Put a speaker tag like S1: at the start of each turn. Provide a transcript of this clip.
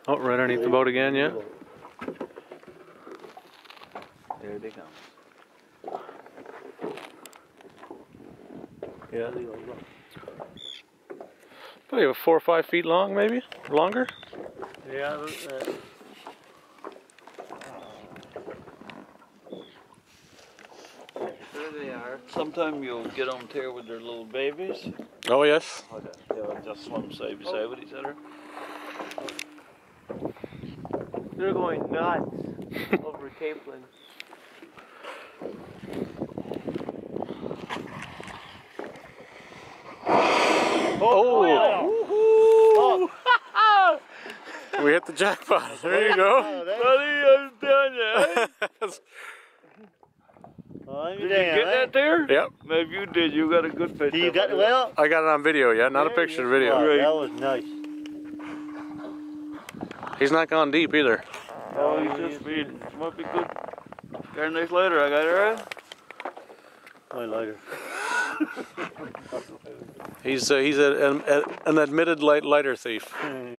S1: Oh, right underneath the boat again, yeah.
S2: There they come.
S1: Yeah. Probably 4 or 5 feet long, maybe? Longer?
S3: Yeah.
S2: There they are. Sometime you'll get them here with their little babies.
S1: Oh, yes.
S2: They'll just swim side by side with each other.
S3: They're going nuts over Capeland.
S1: Oh! We hit the jackpot. There you go.
S2: I'm telling you. Did you get that there?
S1: Yep.
S2: Maybe you did. You got a good picture.
S3: You got well?
S1: I got it on video, yeah, not a picture, video.
S3: Oh, that was nice.
S1: He's not gone deep either.
S2: Oh, he's just feeding. Might be good. Got a nice lighter. I got it right.
S3: My lighter.
S1: He's an admitted lighter thief.